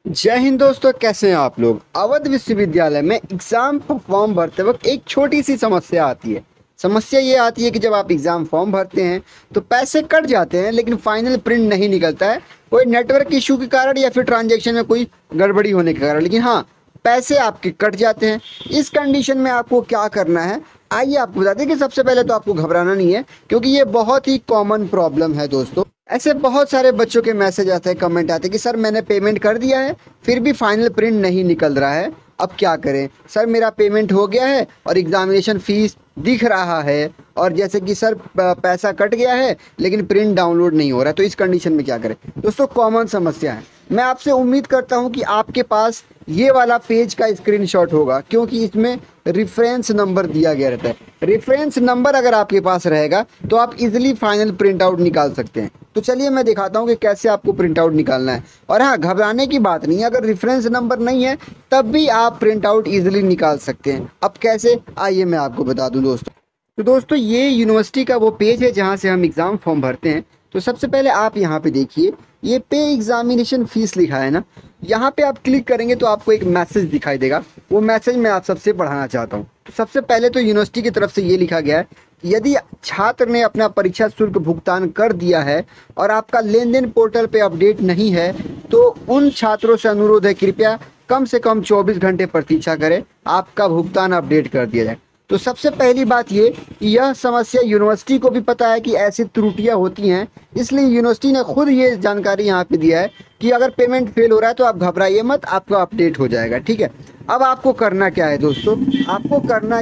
जय हिंद दोस्तों, कैसे हैं आप लोग। अवध विश्वविद्यालय में एग्जाम फॉर्म भरते वक्त एक छोटी सी समस्या आती है। समस्या ये आती है कि जब आप एग्जाम फॉर्म भरते हैं तो पैसे कट जाते हैं, लेकिन फाइनल प्रिंट नहीं निकलता है, कोई नेटवर्क इशू के कारण या फिर ट्रांजैक्शन में कोई गड़बड़ी होने के कारण। लेकिन हाँ, पैसे आपके कट जाते हैं। इस कंडीशन में आपको क्या करना है, आइए आपको बता दें कि सबसे पहले तो आपको घबराना नहीं है, क्योंकि ये बहुत ही कॉमन प्रॉब्लम है दोस्तों। ऐसे बहुत सारे बच्चों के मैसेज आते हैं, कमेंट आते हैं कि सर मैंने पेमेंट कर दिया है फिर भी फाइनल प्रिंट नहीं निकल रहा है, अब क्या करें। सर मेरा पेमेंट हो गया है और एग्जामिनेशन फीस दिख रहा है, और जैसे कि सर पैसा कट गया है लेकिन प्रिंट डाउनलोड नहीं हो रहा है, तो इस कंडीशन में क्या करें। दोस्तों कॉमन समस्या है। मैं आपसे उम्मीद करता हूं कि आपके पास ये वाला पेज का स्क्रीनशॉट होगा, क्योंकि इसमें रेफरेंस नंबर दिया गया रहता है। रेफरेंस नंबर अगर आपके पास रहेगा तो आप इजीली फाइनल प्रिंट आउट निकाल सकते हैं। तो चलिए मैं दिखाता हूँ कि कैसे आपको प्रिंट आउट निकालना है। और हाँ, घबराने की बात नहीं है, अगर रेफरेंस नंबर नहीं है तब भी आप प्रिंट आउट ईजिली निकाल सकते हैं। अब कैसे, आइए मैं आपको बता दूँ दोस्तों। तो दोस्तों ये यूनिवर्सिटी का वो पेज है जहाँ से हम एग्ज़ाम फॉर्म भरते हैं। तो सबसे पहले आप यहाँ पे देखिए, ये पे एग्जामिनेशन फीस लिखा है ना, यहाँ पे आप क्लिक करेंगे तो आपको एक मैसेज दिखाई देगा। वो मैसेज मैं आप सबसे पढ़ाना चाहता हूँ। तो सबसे पहले तो यूनिवर्सिटी की तरफ से ये लिखा गया है कि यदि छात्र ने अपना परीक्षा शुल्क भुगतान कर दिया है और आपका लेन देन पोर्टल पे अपडेट नहीं है, तो उन छात्रों से अनुरोध है कृपया कम से कम 24 घंटे प्रतीक्षा करें, आपका भुगतान अपडेट कर दिया जाए। तो सबसे पहली बात ये, यह समस्या यूनिवर्सिटी को भी पता है कि ऐसी त्रुटियां होती हैं, इसलिए यूनिवर्सिटी ने खुद ये जानकारी यहाँ पे दिया है कि अगर पेमेंट फेल हो रहा है तो आप घबराइए मत, आपका अपडेट हो जाएगा। ठीक है, अब आपको करना क्या है दोस्तों, आपको करना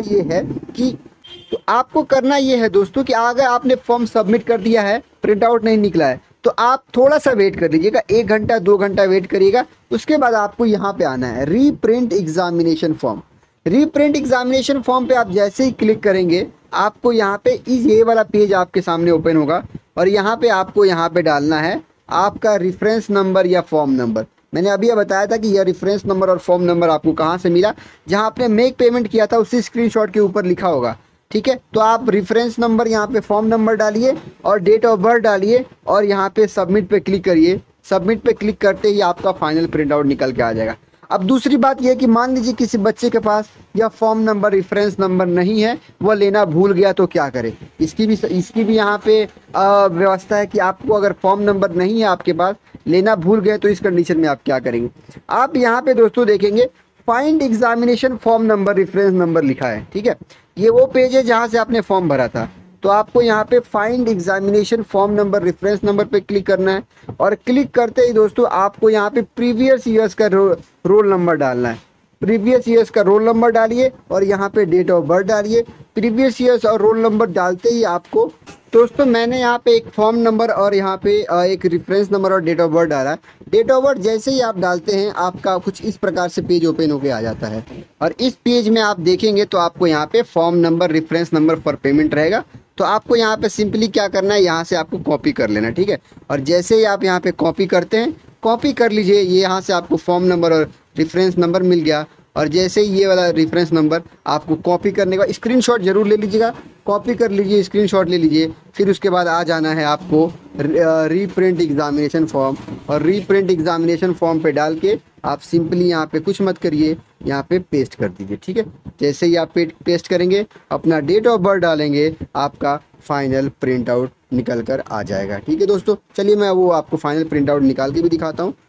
ये है दोस्तों कि अगर आपने फॉर्म सबमिट कर दिया है, प्रिंट आउट नहीं निकला है, तो आप थोड़ा सा वेट कर लीजिएगा, 1 घंटा 2 घंटा वेट करिएगा। उसके बाद आपको यहाँ पे आना है reprint examination form. Reprint examination form पे आप जैसे ही क्लिक करेंगे, आपको यहाँ पे ये वाला पेज आपके सामने ओपन होगा, और यहाँ पे आपको यहाँ पे डालना है आपका रेफरेंस नंबर या फॉर्म नंबर। मैंने अभी बताया था कि यह रेफरेंस नंबर और फॉर्म नंबर आपको कहाँ से मिला, जहाँ आपने मेक पेमेंट किया था उसी स्क्रीनशॉट के ऊपर लिखा होगा। ठीक है, तो आप रेफरेंस नंबर यहाँ पे फॉर्म नंबर डालिए और डेट ऑफ बर्थ डालिए, और यहाँ पे सबमिट पे क्लिक करिए। सबमिट पे क्लिक करते ही आपका फाइनल प्रिंट आउट निकल के आ जाएगा। अब दूसरी बात यह कि मान लीजिए किसी बच्चे के पास यह फॉर्म नंबर रेफरेंस नंबर नहीं है, वह लेना भूल गया, तो क्या करें। इसकी भी यहाँ पे व्यवस्था है कि आपको अगर फॉर्म नंबर नहीं है आपके पास, लेना भूल गए, तो इस कंडीशन में आप क्या करेंगे। आप यहाँ पे दोस्तों देखेंगे find examination form number reference number लिखा है। ठीक है, ये वो पेज है जहाँ से आपने फॉर्म भरा था। तो आपको यहाँ पे find examination form number reference number पे क्लिक करना है, और क्लिक करते ही दोस्तों आपको यहाँ पे प्रीवियस ईयर्स का रोल नंबर डालना है। प्रीवियस ईयर्स का रोल नंबर डालिए और यहाँ पे डेट ऑफ बर्थ डालिए। प्रीवियस ईयर्स और रोल नंबर डालते ही आपको दोस्तों, मैंने यहाँ पे एक फॉर्म नंबर और यहाँ पे एक रेफरेंस नंबर और डेट ऑफ बर्थ डाला है। डेट ऑफ बर्थ जैसे ही आप डालते हैं, आपका कुछ इस प्रकार से पेज ओपन होके आ जाता है, और इस पेज में आप देखेंगे तो आपको यहाँ पे form number reference number for payment रहेगा। तो आपको यहाँ पे सिंपली क्या करना है, यहाँ से आपको कॉपी कर लेना। ठीक है, और जैसे ही आप यहाँ पे कॉपी करते हैं, कॉपी कर लीजिए, ये यहाँ से आपको फॉर्म नंबर और रेफरेंस नंबर मिल गया। और जैसे ही ये वाला रेफरेंस नंबर आपको कॉपी करने के बाद स्क्रीनशॉट जरूर ले लीजिएगा, कॉपी कर लीजिए, स्क्रीनशॉट ले लीजिए। फिर उसके बाद आ जाना है आपको रीप्रिंट एग्जामिनेशन फॉर्म, और रीप्रिंट एग्जामिनेशन फॉर्म पे डाल के आप सिंपली यहाँ पे कुछ मत करिए, यहाँ पे पेस्ट कर दीजिए। ठीक है, जैसे ही आप पेस्ट करेंगे, अपना डेट ऑफ बर्थ डालेंगे, आपका फाइनल प्रिंट आउट निकल कर आ जाएगा। ठीक है दोस्तों, चलिए मैं वो आपको फाइनल प्रिंट आउट निकाल के भी दिखाता हूँ।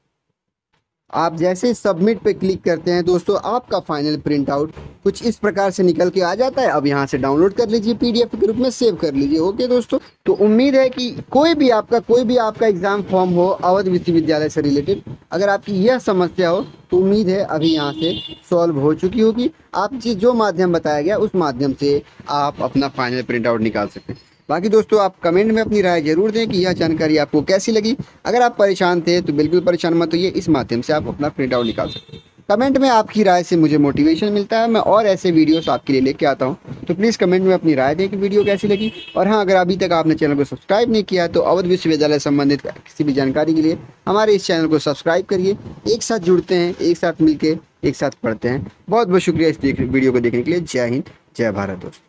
आप जैसे ही सबमिट पे क्लिक करते हैं दोस्तों, आपका फाइनल प्रिंट आउट कुछ इस प्रकार से निकल के आ जाता है। अब यहाँ से डाउनलोड कर लीजिए, पीडीएफ के रूप में सेव कर लीजिए। ओके दोस्तों, तो उम्मीद है कि कोई भी आपका एग्जाम फॉर्म हो अवध विश्वविद्यालय से रिलेटेड, अगर आपकी यह समस्या हो तो उम्मीद है अभी यहाँ से सॉल्व हो चुकी होगी। आप जो माध्यम बताया गया उस माध्यम से आप अपना फाइनल प्रिंट आउट निकाल सकते हैं। बाकी दोस्तों आप कमेंट में अपनी राय जरूर दें कि यह जानकारी आपको कैसी लगी। अगर आप परेशान थे तो बिल्कुल परेशान मत होइए, इस माध्यम से आप अपना प्रिंट आउट निकाल सकते हैं। कमेंट में आपकी राय से मुझे मोटिवेशन मिलता है, मैं और ऐसे वीडियोस आपके लिए लेके आता हूं। तो प्लीज़ कमेंट में अपनी राय दें कि वीडियो कैसी लगी। और हाँ, अगर अभी तक आपने चैनल को सब्सक्राइब नहीं किया है तो अवध विश्वविद्यालय संबंधित किसी भी जानकारी के लिए हमारे इस चैनल को सब्सक्राइब करिए। एक साथ जुड़ते हैं, एक साथ मिलकर एक साथ पढ़ते हैं। बहुत बहुत शुक्रिया इस वीडियो को देखने के लिए। जय हिंद, जय भारत दोस्तों।